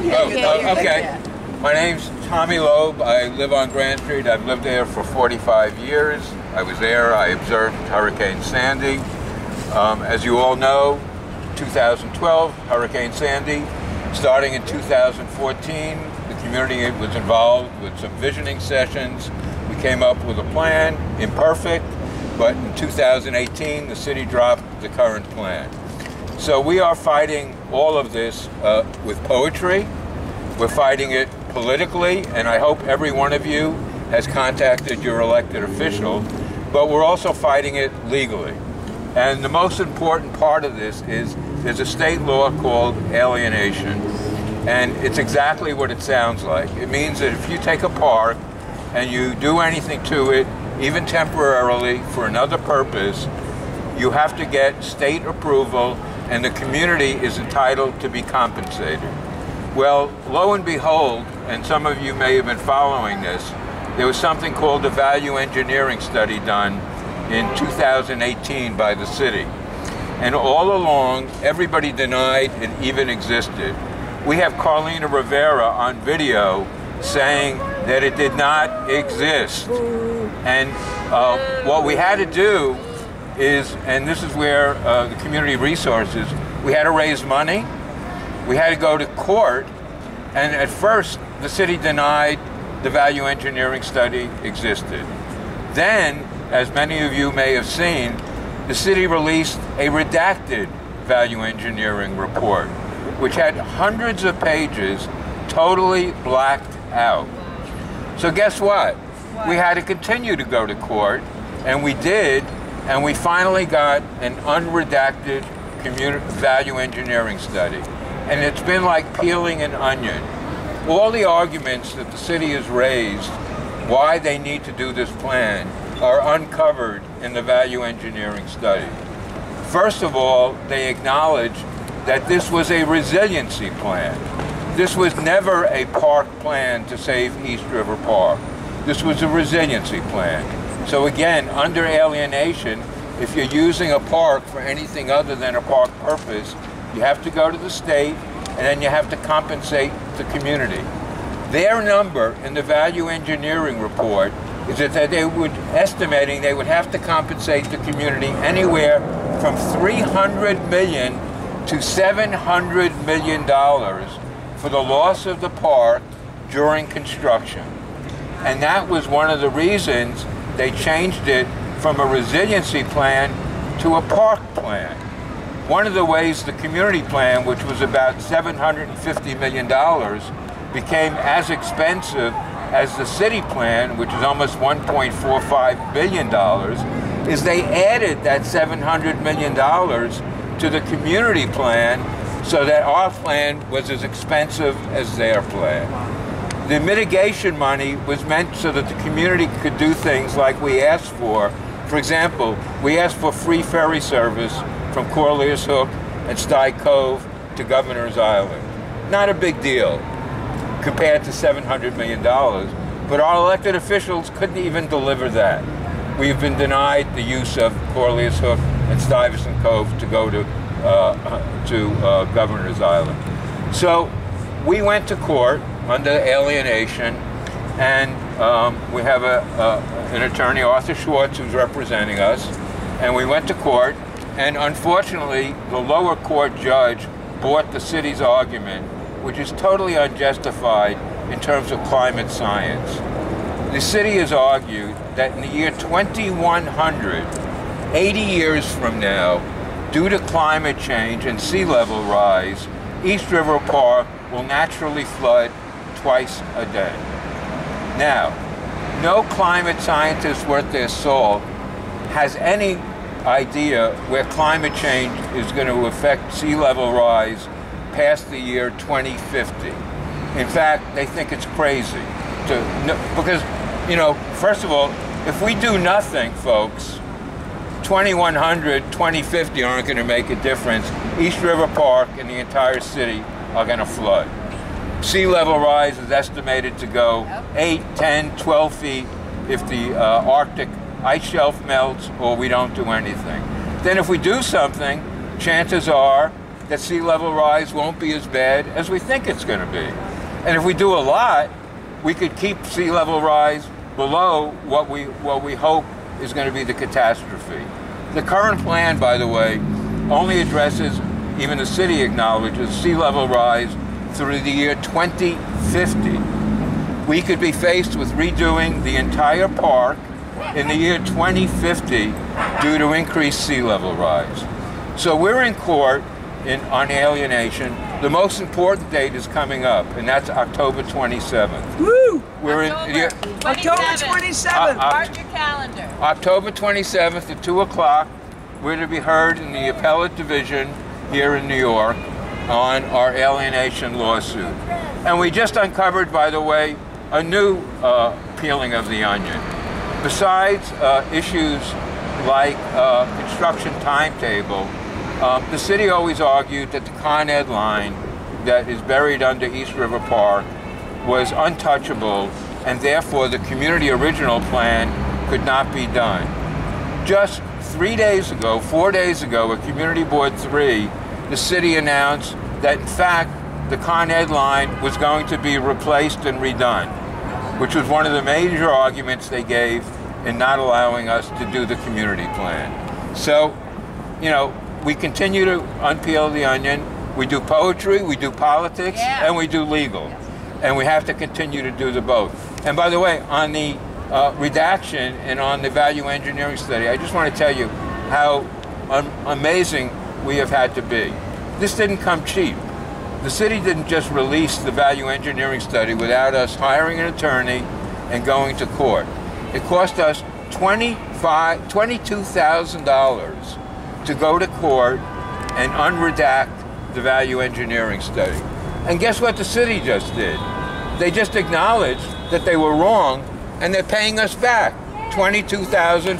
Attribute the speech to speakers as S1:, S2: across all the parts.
S1: Okay. My name's Tommy Loeb. I live on Grand Street. I've lived there for 45 years. I was there. I observed Hurricane Sandy. As you all know, 2012, Hurricane Sandy. Starting in 2014, the community was involved with some visioning sessions. We came up with a plan, imperfect, but in 2018, the city dropped the current plan. So we are fighting all of this with poetry. We're fighting it politically, and I hope every one of you has contacted your elected official, but we're also fighting it legally. And the most important part of this is there's a state law called alienation, and it's exactly what it sounds like. It means that if you take a park and you do anything to it, even temporarily for another purpose, you have to get state approval, and the community is entitled to be compensated. Well, lo and behold, and some of you may have been following this, there was something called the value engineering study done in 2018 by the city. And all along, everybody denied it even existed. We have Carlina Rivera on video saying that it did not exist. And what we had to do is, and this is where the community resources, we had to raise money, we had to go to court, and at first the city denied the value engineering study existed. Then, as many of you may have seen, the city released a redacted value engineering report, which had hundreds of pages totally blacked out. So guess what? We had to continue to go to court, and we did, and we finally got an unredacted value engineering study. And it's been like peeling an onion. All the arguments that the city has raised why they need to do this plan are uncovered in the value engineering study. First of all, they acknowledge that this was a resiliency plan. This was never a park plan to save East River Park. This was a resiliency plan. So again, under alienation, if you're using a park for anything other than a park purpose, you have to go to the state, and then you have to compensate the community. Their number in the value engineering report is that they would, estimating they would have to compensate the community anywhere from $300 million to $700 million for the loss of the park during construction. And that was one of the reasons they changed it from a resiliency plan to a park plan. One of the ways the community plan, which was about $750 million, became as expensive as the city plan, which is almost $1.45 billion, is they added that $700 million to the community plan so that our plan was as expensive as their plan. The mitigation money was meant so that the community could do things like we asked for. For example, we asked for free ferry service from Corliss Hook and Stye Cove to Governor's Island. Not a big deal compared to $700 million, but our elected officials couldn't even deliver that. We've been denied the use of Corliss Hook and Stuyvesant Cove to go to Governor's Island. So we went to court under alienation, and we have an attorney, Arthur Schwartz, who's representing us, and we went to court, and unfortunately, the lower court judge bought the city's argument, which is totally unjustified in terms of climate science. The city has argued that in the year 2100, 80 years from now, due to climate change and sea level rise, East River Park will naturally flood twice a day. Now, no climate scientist worth their salt has any idea where climate change is going to affect sea level rise past the year 2050. In fact, they think it's crazy because, you know, first of all, if we do nothing, folks, 2100, 2050 aren't going to make a difference. East River Park and the entire city are going to flood. Sea level rise is estimated to go 8, 10, 12 feet if the Arctic ice shelf melts or we don't do anything. Then if we do something, chances are that sea level rise won't be as bad as we think it's going to be. And if we do a lot, we could keep sea level rise below what we hope is going to be the catastrophe. The current plan, by the way, only addresses, even the city acknowledges, sea level rise through the year 2050. We could be faced with redoing the entire park in the year 2050 due to increased sea level rise. So we're in court on alienation. The most important date is coming up, and that's October 27th.
S2: Woo!
S1: We're
S2: October 27th.
S3: Mark your calendar.
S1: October 27th at 2 o'clock, we're to be heard in the appellate division here in New York on our alienation lawsuit. And we just uncovered, by the way, a new peeling of the onion. Besides issues like construction timetable, the city always argued that the Con Ed line that is buried under East River Park was untouchable, and therefore the community original plan could not be done. Just 4 days ago, at Community Board 3, the city announced that in fact the Con Ed line was going to be replaced and redone, which was one of the major arguments they gave in not allowing us to do the community plan. So, you know, we continue to unpeel the onion. We do poetry, we do politics, and we do legal. And we have to continue to do the both. And by the way, on the redaction and on the value engineering study, I just want to tell you how amazing we have had to be. This didn't come cheap. The city didn't just release the value engineering study without us hiring an attorney and going to court. It cost us $22,000 to go to court and unredact the value engineering study. And guess what the city just did? They just acknowledged that they were wrong, and they're paying us back $22,500.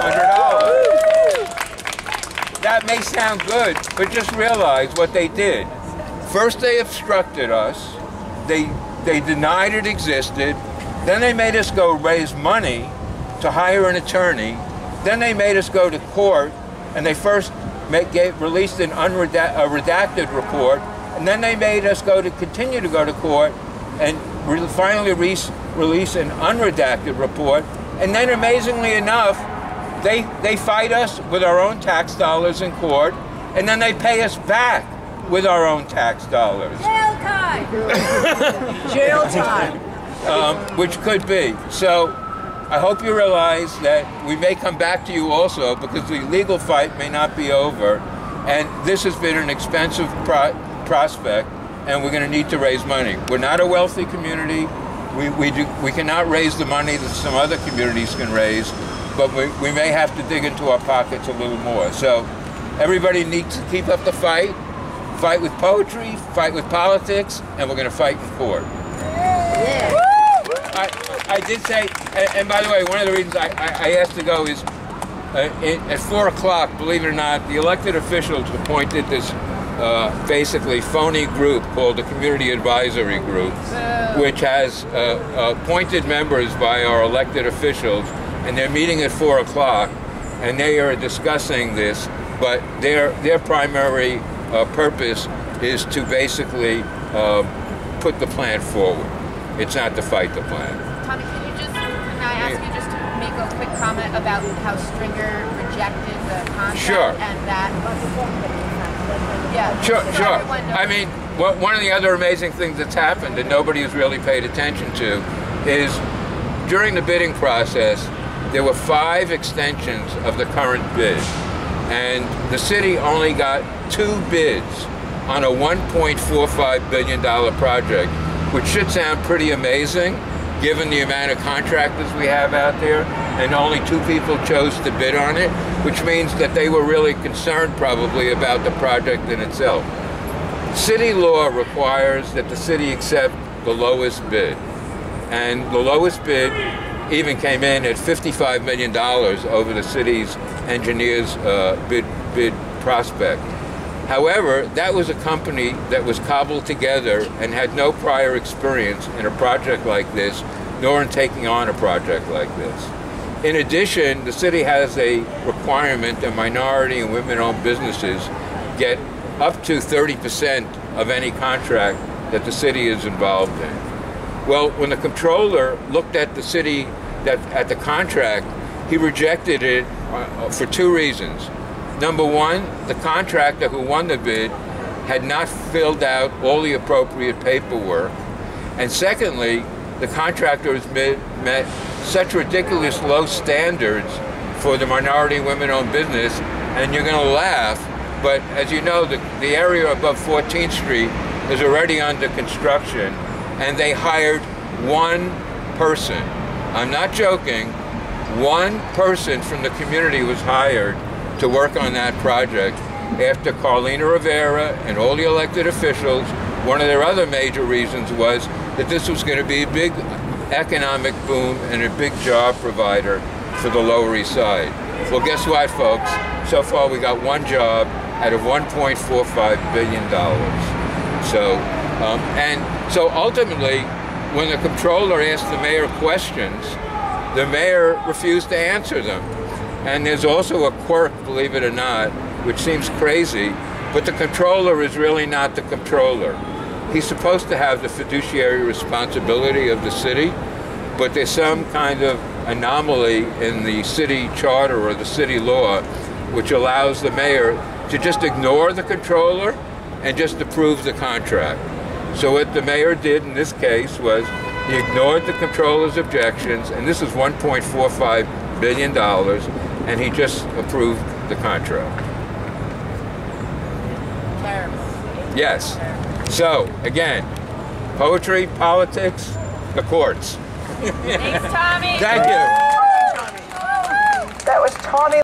S1: That may sound good, but just realize what they did. First they obstructed us, they denied it existed, then they made us go raise money to hire an attorney, then they made us go to court, and they first released a redacted report, and then they made us continue to go to court and finally release an unredacted report. And then amazingly enough, they fight us with our own tax dollars in court, and then they pay us back with our own tax dollars.
S3: Jail time!
S2: Jail time!
S1: Which could be. So I hope you realize that we may come back to you also, because the legal fight may not be over, and this has been an expensive prospect, and we're going to need to raise money. We're not a wealthy community. We cannot raise the money that some other communities can raise, but we may have to dig into our pockets a little more. So everybody needs to keep up the fight with poetry, fight with politics, and we're going to fight in court.
S3: Yeah.
S1: I did say, and by the way, one of the reasons I asked to go is at 4 o'clock, believe it or not, the elected officials appointed this basically phony group called the Community Advisory Group, which has appointed members by our elected officials, and they're meeting at 4 o'clock, and they are discussing this, but their primary purpose is to basically put the plan forward. It's not to fight the plan.
S3: Tommy, can I ask you just to make a quick comment about how Stringer rejected the contract?
S1: Sure.
S3: And that, yeah.
S1: Sure.
S3: I
S1: mean, one of the other amazing things that's happened that nobody has really paid attention to is during the bidding process, there were 5 extensions of the current bid. And the city only got 2 bids on a $1.45 billion project, which should sound pretty amazing given the amount of contractors we have out there, and only 2 people chose to bid on it, which means that they were really concerned probably about the project in itself. City law requires that the city accept the lowest bid, and the lowest bid even came in at $55 million over the city's engineer's bid prospect. However, that was a company that was cobbled together and had no prior experience in a project like this, nor in taking on a project like this. In addition, the city has a requirement that minority and women-owned businesses get up to 30% of any contract that the city is involved in. Well, when the comptroller looked at the city, at the contract, he rejected it for two reasons. Number one, the contractor who won the bid had not filled out all the appropriate paperwork. And secondly, the contractor has met such ridiculous low standards for the minority women-owned business, and you're going to laugh, but as you know, the area above 14th Street is already under construction, and they hired one person. I'm not joking. One person from the community was hired to work on that project after Carlina Rivera and all the elected officials. One of their other major reasons was that this was going to be a big economic boom and a big job provider for the Lower East Side. Well, guess what, folks? So far we got one job out of $1.45 billion. So ultimately, when the comptroller asked the mayor questions, the mayor refused to answer them. And there's also a quirk, believe it or not, which seems crazy, but the comptroller is really not the comptroller. He's supposed to have the fiduciary responsibility of the city, but there's some kind of anomaly in the city charter or the city law which allows the mayor to just ignore the comptroller and just approve the contract. So what the mayor did in this case was he ignored the comptroller's objections, and this is $1.45 billion, and he just approved the contract.
S3: Terrible.
S1: Yes. So, again, poetry, politics, the courts.
S3: Thanks, Tommy.
S1: Thank you.
S2: That was Tommy.